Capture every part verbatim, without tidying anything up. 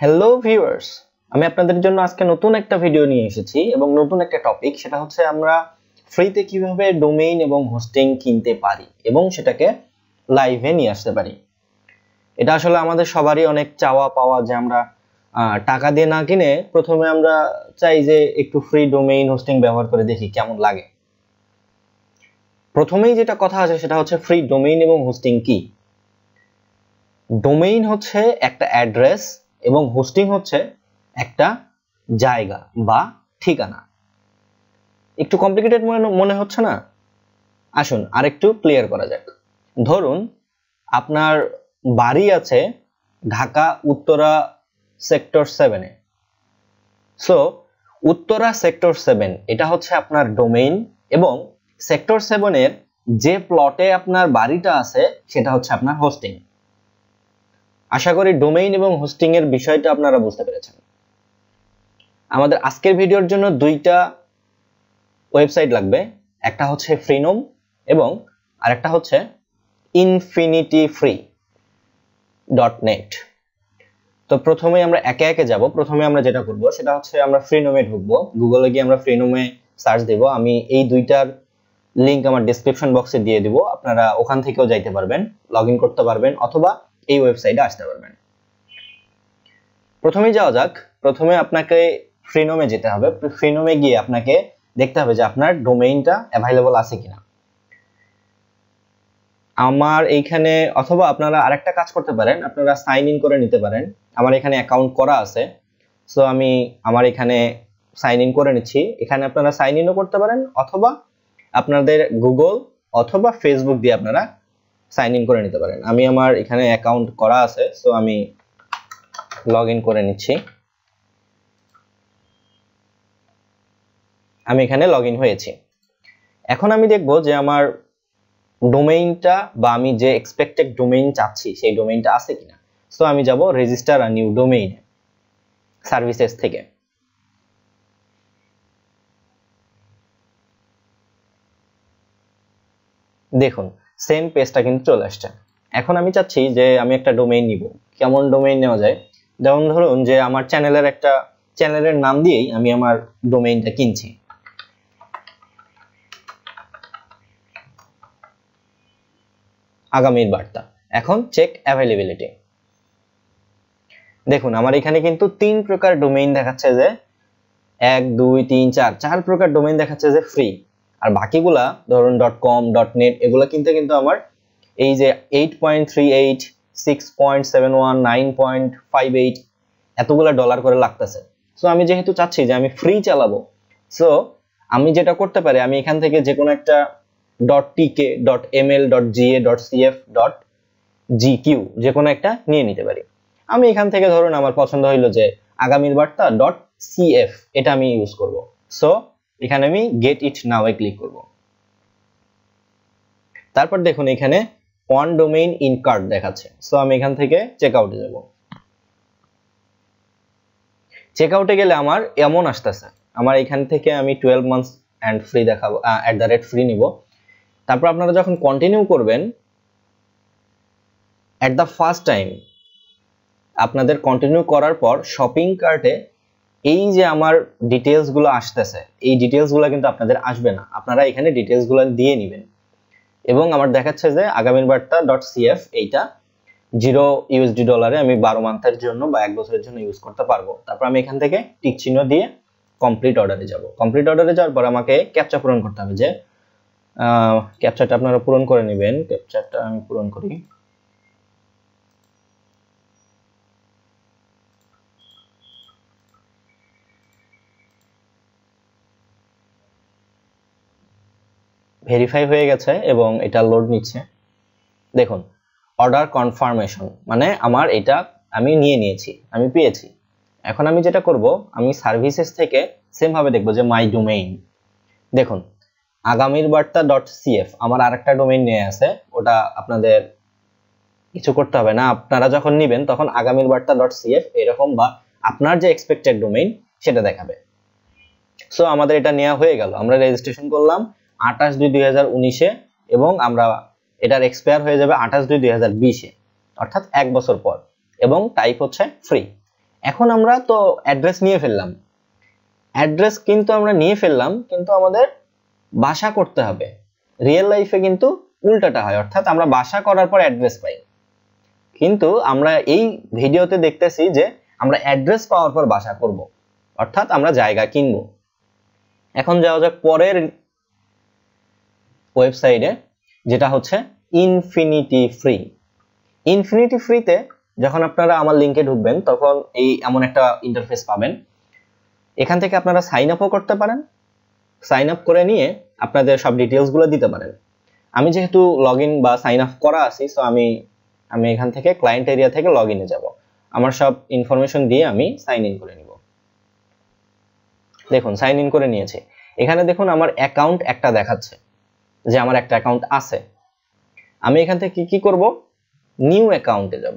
Hello viewers, আমি আপনাদের জন্য আজকে নতুন একটা ভিডিও নিয়ে এসেছি এবং নতুন একটা টপিক। সেটা হচ্ছে আমরা ফ্রিতে কিভাবে ডোমেইন এবং হোস্টিং কিনতে পারি এবং সেটাকে লাইভে নিয়ে আসতে পারি। এটা আসলে আমাদের সবারই অনেক চাওয়া পাওয়া যে আমরা টাকা দিয়ে না কিনে প্রথমে আমরা চাই যে একটু ফ্রি ডোমেইন হোস্টিং ব্যবহার করে দেখি কেমন লাগে। প্রথমেই যেটা কথা আছে সেটা হচ্ছে ফ্রি ডোমেইন এবং হোস্টিং কি। ডোমেইন হচ্ছে একটা অ্যাড্রেস এবং হোস্টিং হচ্ছে একটা জায়গা বা ঠিকানা। একটু কমপ্লিকেটেড মনে হচ্ছে না? আসুন আরেকটু ক্লিয়ার করা যাক। ধরুন আপনার বাড়ি আছে ঢাকা উত্তরা সেক্টর সেভেন এ। সো উত্তরা সেক্টর সেভেন এটা হচ্ছে আপনার ডোমেইন এবং সেক্টর সেভেন এর যে প্লটে আপনার বাড়িটা আছে সেটা হচ্ছে আপনার হোস্টিং। আশা করি ডোমেইন এবং হোস্টিং এর বিষয়টা আপনারা বুঝতে পেরেছেন। আমাদের আজকের ভিডিওর জন্য দুইটা ওয়েবসাইট লাগবে, একটা হচ্ছে ফ্রিনোম এবং আরেকটা হচ্ছে ইনফিনিটি ফ্রি ডট নেট। তো প্রথমে আমরা একে একে যাব। প্রথমে আমরা যেটা করব সেটা হচ্ছে আমরা ফ্রিনোমে ঢুকবো। গুগলে গিয়ে আমরা ফ্রিনোমে সার্চ দেব। আমি এই দুইটার লিংক আমার ডেসক্রিপশন বক্সে দিয়ে দিব, আপনারা ওখান থেকেও যাইতে পারবেন, লগ ইন করতে পারবেন অথবা এই ওয়েবসাইটে আসতে পারবেন। প্রথমে যাওয়া যাক। প্রথমে আপনাকে ফ্রিনোমে যেতে হবে। ফ্রিনোমে গিয়ে আপনাকে দেখতে হবে যে আপনার ডোমেইনটা অ্যাভেলেবল আছে কিনা। আমার এইখানে, অথবা আপনারা আরেকটা কাজ করতে পারেন, আপনারা সাইন ইন করে নিতে পারেন। আমার এখানে অ্যাকাউন্ট করা আছে, সো আমি আমার এখানে সাইন ইন করে নিচ্ছি। এখানে আপনারা সাইন ইনও করতে পারেন অথবা আপনাদের গুগল অথবা ফেসবুক দিয়ে আপনারা সাইন ইন করে নিতে পারেন। আমি আমার এখানে অ্যাকাউন্ট করা আছে, সো আমি লগ ইন করে নিচ্ছি। আমি এখানে লগ ইন হয়েছি। এখন আমি দেখব যে আমার ডোমেইনটা বা আমি যে এক্সপেক্টেড ডোমেইন চাচ্ছি সেই ডোমেইনটা আছে কিনা। সো আমি যাব register a new domain services থেকে। দেখুন সেম পেজটা কিন্তু চলে আসছে। এখন আমি চাচ্ছি যে আমি একটা ডোমেইন নিব। কেমন ডোমেইন নেওয়া যায়? যেমন ধরুন যে আমার চ্যানেলের একটা চ্যানেলের নাম দিয়েই আমি আমার ডোমেইনটা কিনছি। আগামীর বার্তা। এখন চেক অ্যাভেলেবিলিটি। দেখুন আমার এখানে কিন্তু তিন প্রকার ডোমেইন দেখাচ্ছে, যে এক দুই তিন চার চার প্রকার ডোমেইন দেখাচ্ছে যে ফ্রি। আর বাকিগুলা ধরুন ডট কম ডট নেট এগুলো কিনতে কিন্তু আমার এই যে eight point three eight six point seven one nine point five eight এতগুলা ডলার করে লাগতেছে। সো আমি যেহেতু চাচ্ছি যে আমি ফ্রি চালাবো, সো আমি যেটা করতে পারি, আমি এখান থেকে যে কোনো একটা dot TK dot ML dot GA dot CF dot GQ যে কোনো একটা নিয়ে নিতে পারি। আমি এখান থেকে ধরুন আমার পছন্দ হইলো যে আগামীর বার্তা ডট সিএফ, এটা আমি ইউজ করব। সো এখানে আমি get it now A click করব। তারপর দেখুন এখানে ওয়ান ডোমেইন ইন কার্ট দেখাচ্ছে। সো আমি এখান থেকে চেক আউটে যাব। চেক আউটে গেলে আমার এমন আসতেছে, আমার এখান থেকে আমি টুয়েলভ মান্থস অ্যান্ড ফ্রি দেখাবো, অ্যাট দ্য রেট ফ্রি নিব। তারপর আপনারা যখন কন্টিনিউ করবেন, অ্যাট দ্য ফার্স্ট টাইম আপনাদের কন্টিনিউ করার পর শপিং কার্টে এই যে আমার ডিটেলসগুলো আসতেছে, এই ডিটেলসগুলো কিন্তু আপনাদের আসবে না, আপনারা এখানে ডিটেলসগুলো দিয়ে নেবেন। এবং আমার দেখাচ্ছে যে আগামীর বার্তা ডট সিএফ এইটা জিরো ইউএসডি ডলারে আমি বারো মান্থের জন্য বা এক বছরের জন্য ইউজ করতে পারবো। তারপর আমি এখান থেকে টিক চিহ্ন দিয়ে কমপ্লিট অর্ডারে যাব। কমপ্লিট অর্ডারে যাওয়ার পর আমাকে ক্যাপচা পূরণ করতে হবে, যে ক্যাপচাটা আপনারা পূরণ করে নেবেন। ক্যাপচাটা আমি পূরণ করি। ভেরিফাই হয়ে গেছে এবং এটা লোড নিচ্ছে। দেখুন অর্ডার কনফার্মেশন, মানে আমার এটা আমি নিয়ে নিয়েছি, আমি পেয়েছি। এখন আমি যেটা করব, আমি সার্ভিসেস থেকে সেম ভাবে দেখব যে মাই ডোমেইন। দেখুন আগামীর বার্তা ডট সিএফ আমার আরেকটা ডোমেইন নিয়ে আছে, ওটা আপনাদের কিছু করতে হবে না। আপনারা যখন নেবেন তখন আগামীর বার্তা ডট সিএফ এরকম বা আপনার যে এক্সপেক্টেড ডোমেইন সেটা দেখাবে। সো আমাদের এটা নেওয়া হয়ে গেল। আমরা রেজিস্ট্রেশন করলাম আঠাশ দুই দুই হাজার উনিশে এবং আমরা এটার এক্সপায়ার হয়ে যাবে আঠাশ দুই দুই হাজার বিশে, অর্থাৎ এক বছর পর, এবং টাইপ হচ্ছে ফ্রি। এখন আমরা তো অ্যাড্রেস নিয়ে ফেললাম, অ্যাড্রেস কিন্তু আমরা নিয়ে ফেললাম, কিন্তু আমাদের বাসা করতে হবে। রিয়েল লাইফে কিন্তু উল্টাটা হয়, অর্থাৎ আমরা বাসা করার পর অ্যাড্রেস পাই, কিন্তু আমরা এই ভিডিওতে দেখতেছি যে আমরা অ্যাড্রেস পাওয়ার পর বাসা করব, অর্থাৎ আমরা জায়গা কিনব। এখন যাওয়া যাক পরের ওয়েবসাইটে, যেটা হচ্ছে ইনফিনিটি ফ্রি। ইনফিনিটি ফ্রিতে যখন আপনারা আমার লিংকে ঢুকবেন তখন এই এমন একটা ইন্টারফেস পাবেন। এখান থেকে আপনারা সাইন আপও করতে পারেন, সাইন আপ করে নিয়ে আপনাদের সব ডিটেইলসগুলো দিতে পারেন। আমি যেহেতু লগ ইন বা সাইন আপ করা আছি, সো আমি আমি এখান থেকে ক্লায়েন্ট এরিয়া থেকে লগ ইনে যাব, আমার সব ইনফরমেশন দিয়ে আমি সাইন ইন করে নিব। দেখুন সাইন ইন করে নিয়েছি। এখানে দেখুন আমার অ্যাকাউন্ট একটা দেখাচ্ছে যে আমার একটা অ্যাকাউন্ট আছে। আমি এখান থেকে কি কি করব, নিউ অ্যাকাউন্টে যাব।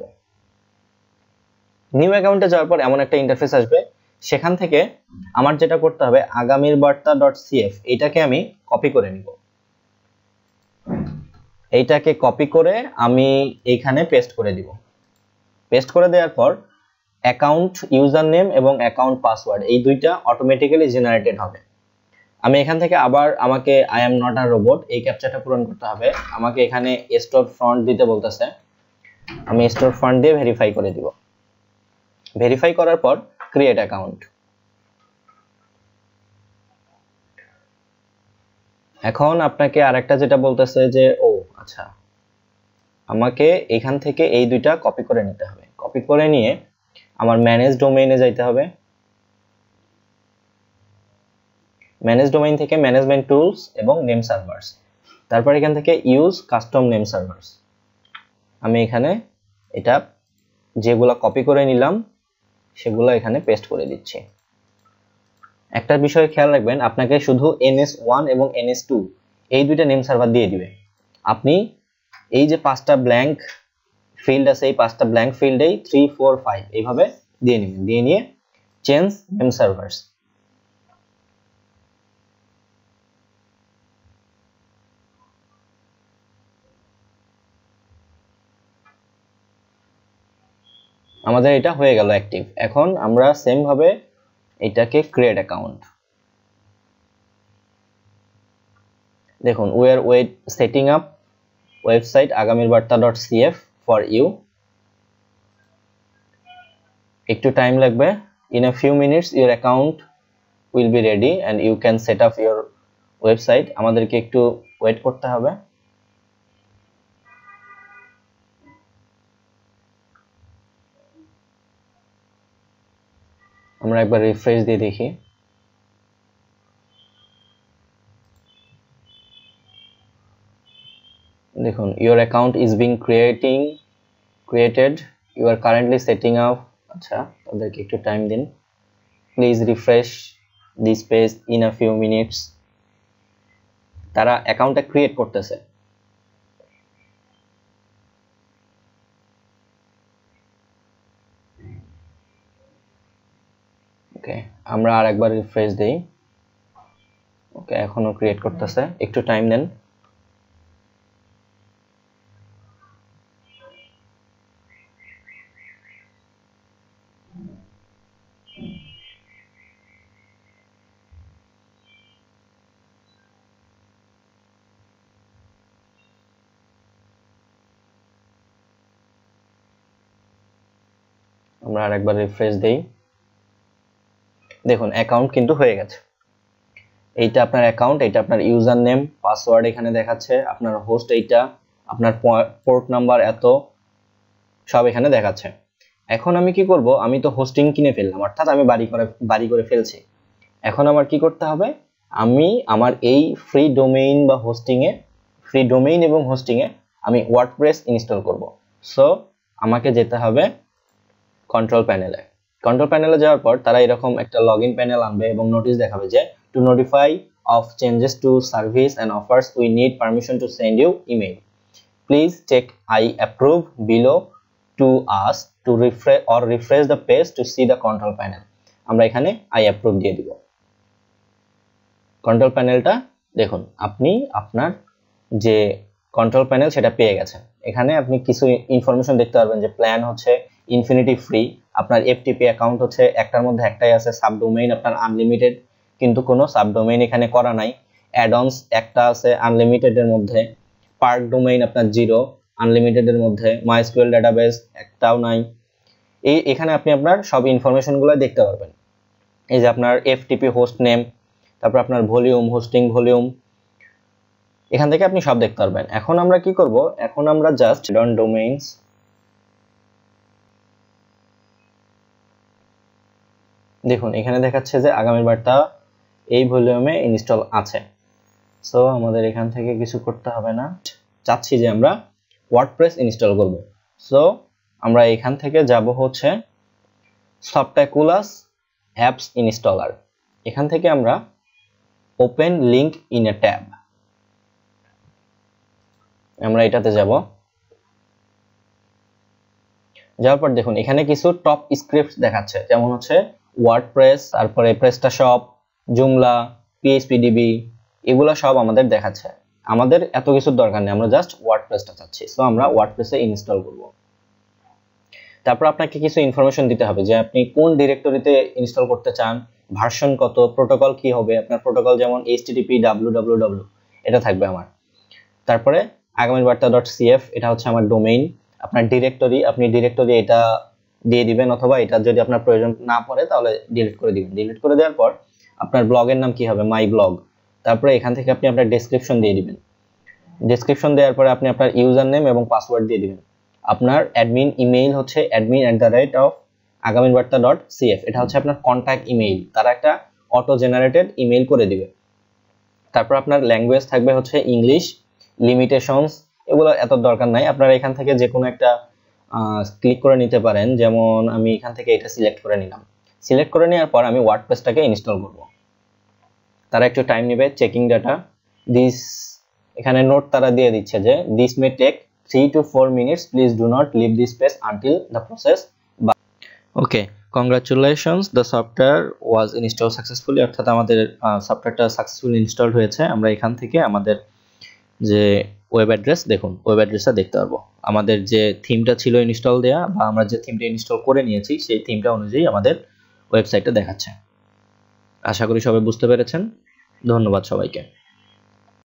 নিউ অ্যাকাউন্টে যাওয়ার পর এমন একটা ইন্টারফেস আসবে, সেখান থেকে আমার যেটা করতে হবে আগামির বার্তা ডট সিএফ, এইটাকে আমি কপি করে নিব। এইটাকে কপি করে আমি এইখানে পেস্ট করে দিব। পেস্ট করে দেওয়ার পর অ্যাকাউন্ট ইউজার নেম এবং অ্যাকাউন্ট পাসওয়ার্ড এই দুইটা অটোমেটিক্যালি জেনারেটেড হবে। আমি এখান থেকে আবার আমাকে I am not a robot এই ক্যাপচাটা পূরণ করতে হবে। আমাকে এখানে স্টোর ফ্রন্ট দিতে বলতেছে, আমি স্টোর ফ্রন্ট দিয়ে ভেরিফাই করে দিব। ভেরিফাই করার পর ক্রিয়েট অ্যাকাউন্ট। এখন আপনাকে আরেকটা যেটা বলতেছে যে ও আচ্ছা, আমাকে এখান থেকে এই দুইটা কপি করে নিতে হবে। কপি করে নিয়ে আমার ম্যানেজ ডোমেইনে যাইতে হবে। ম্যানেজ ডোমেইন থেকে ম্যানেজমেন্ট টুলস এবং নেম সার্ভার্স, তারপর এখান থেকে ইউজ কাস্টম নেম সার্ভার্স। আমি এখানে এটা যেগুলো কপি করে নিলাম সেগুলো এখানে পেস্ট করে দিচ্ছি। একটা বিষয় খেয়াল রাখবেন, আপনাকে শুধু এন এস ওয়ান এবং এন এস টু এই দুইটা নেম সার্ভার দিয়ে দিবে। আপনি এই যে পাঁচটা ব্ল্যাঙ্ক ফিল্ড আছে, এই পাঁচটা ব্ল্যাঙ্ক ফিল্ডেই থ্রি ফোর ফাইভ এইভাবে দিয়ে নেবেন। দিয়ে নিয়ে চেঞ্জ নেম সার্ভার্স, আমাদের এটা হয়ে গেল অ্যাক্টিভ। এখন আমরা সেম ভাবে এটাকে ক্রিয়েট অ্যাকাউন্ট। দেখুন we are wait setting up website Agamir Barta dot CF for you. একটু টাইম লাগবে। In a few minutes your account will be ready and you can set up your website. আমাদেরকে একটু wait করতে হবে। আমরা একবার রিফ্রেশ দিয়ে দেখি। দেখুন your account is being creating created, you are currently setting up। আচ্ছা, তাদেরকে একটু টাইম দিন। Please refresh this page in a few minutes. তারা অ্যাকাউন্টটা ক্রিয়েট করতেছে। ওকে, আমরা আরেকবার রিফ্রেশ দেই। ওকে, এখনো ক্রিয়েট করতেছে, একটু টাইম দেন। আমরা আরেকবার রিফ্রেশ দেই। দেখুন অ্যাকাউন্ট কিন্তু হয়ে গেছে। এইটা আপনার অ্যাকাউন্ট, এটা আপনার ইউজার নেম, পাসওয়ার্ড এখানে দেখাচ্ছে, আপনার হোস্ট এইটা, আপনার পোর্ট নাম্বার এত, সব এখানে দেখাচ্ছে। এখন আমি কি করব, আমি তো হোস্টিং কিনে ফেললাম, অর্থাৎ আমি বাড়ি করে বাড়ি করে ফেলছি। এখন আমার কি করতে হবে, আমি আমার এই ফ্রি ডোমেইন বা হোস্টিং এ ফ্রি ডোমেইন এবং হোস্টিং এ আমি ওয়ার্ডপ্রেস ইনস্টল করব। সো আমাকে যেতে হবে কন্ট্রোল প্যানেলে। কন্ট্রোল প্যানেলে যাওয়ার পর তারা এরকম একটা লগইন প্যানেল আনবে এবং নোটিশ দেখাবে যে to notify of changes to service and offers we need permission to send you email, please check I approve below to us to refresh or refresh the page to see the control panel. আমরা এখানে I approve দিয়ে দিব। Control প্যানেলটা দেখুন, আপনি আপনার যে control panel সেটা পেয়ে গেছেন। এখানে আপনি কিছু ইনফরমেশন দেখতে পারবেন যে প্ল্যান হচ্ছে ইনফিনিটি ফ্রি, আপনার এফটিপি অ্যাকাউন্ট হচ্ছে একটার মধ্যে একটাই আছে, সাবডোমেইন আপনার আনলিমিটেড, কিন্তু কোনো সাবডোমেইন এখানে করা নাই। অ্যাডঅনস একটা আছে আনলিমিটেড এর মধ্যে, পার্ক ডোমেইন আপনার জিরো আনলিমিটেড এর মধ্যে, মাইএসকিউএল ডাটাবেস একটাও নাই। এই এখানে আপনি আপনার সব ইনফরমেশনগুলো দেখতে পারবেন। এই যে আপনার এফটিপি হোস্ট নেম, তারপর আপনার ভলিউম, হোস্টিং ভলিউম, এখান থেকে আপনি সব দেখতে পারবেন। এখন আমরা কি করব, এখন আমরা জাস্ট ডন ডোমেইনস, দেখুন এখানে দেখাচ্ছে যে আগামীর বার্তা এই ভলিউমে ইনস্টল আছে। সো আমাদের এখান থেকে কিছু করতে হবে না, চাচ্ছি যে আমরা ওয়ার্ডপ্রেস ইনস্টল করব। সো আমরা এখান থেকে যাব হচ্ছে সফটওয়্যার অ্যাপস ইনস্টলার, এখান থেকে আমরা open link in a tab, আমরা এটাতে যাব। যাওয়ার পর দেখুন এখানে কিছু টপ স্ক্রিপ্টস দেখাচ্ছে, যেমন হচ্ছে ওয়ার্ডপ্রেস, তারপরে প্রেস্টাশপ, জুমলা, পিএইচপিডিবি, এগুলো সব আমাদের দেখাচ্ছে। আমাদের এত কিছুর দরকার নেই, আমরা জাস্ট ওয়ার্ডপ্রেসটা চাচ্ছি। সো আমরা ওয়ার্ডপ্রেসে ইনস্টল করব। তারপর আপনাকে কিছু ইনফরমেশন দিতে হবে যে আপনি কোন ডিরেক্টরিতে ইনস্টল করতে চান, ভার্সন কত, প্রোটোকল কি হবে। আপনার প্রোটোকল যেমন এইচটিটিপি ডাব্লিউ ডাব্লিউ ডাব্লিউ এটা থাকবে আমার। তারপরে আগামীর বার্তা ডট সিএফ এটা হচ্ছে আমার ডোমেইন। আপনার ডিরেক্টরি, আপনি ডিরেক্টরি এটা দিয়ে দিবেন, অথবা এটা যদি আপনার প্রয়োজন না পড়ে তাহলে ডিলিট করে দিবেন। ডিলিট করে দেওয়ার পর আপনার ব্লগের নাম কি হবে, মাই ব্লগ। তারপরে এখান থেকে আপনি আপনার ডেসক্রিপশন দিয়ে দিবেন। ডেসক্রিপশন দেওয়ার পরে আপনি আপনার ইউজার নেম এবং পাসওয়ার্ড দিয়ে দিবেন। আপনার অ্যাডমিন ইমেইল হচ্ছে admin at the rate of Agamir বার্তা ডট সিএফ, এটা হচ্ছে আপনার কন্ট্যাক্ট ইমেইল, তারা একটা অটো জেনারেটেড ইমেইল করে দিবে। তারপর আপনার ল্যাঙ্গুয়েজ থাকবে হচ্ছে ইংলিশ, লিমিটেশনস এগুলো এত দরকার নাই, আপনারা এখান থেকে যে কোনো একটা ক্লিক করে নিতে পারেন। যেমন আমি এখান থেকে এটা সিলেক্ট করে নিলাম। সিলেক্ট করে নেওয়ার পর আমি ওয়ার্ডপ্রেসটাকে ইনস্টল করব। তারা একটু টাইম নেবে, চেকিং ডাটা দিস, এখানে নোট তারা দিয়ে দিচ্ছে যে this may take three two four minutes, please do not leave this page until the process. Okay, congratulations, the software was install successfully, অর্থাৎ আমাদের সফটওয়্যারটা সাকসেসফুলি ইনস্টলড হয়েছে। আমরা এখান থেকে আমাদের যে ওয়েব অ্যাড্রেস, দেখুন ওয়েব অ্যাড্রেসটা দেখতে পারবো। আমাদের যে থিমটা ছিল ইনস্টল দেয়া, বা আমরা যে থিমটা ইনস্টল করে নিয়েছি সেই থিমটা অনুযায়ী আমাদের ওয়েবসাইটটা দেখাচ্ছে। আশা করি সবাই বুঝতে পেরেছেন। ধন্যবাদ সবাইকে।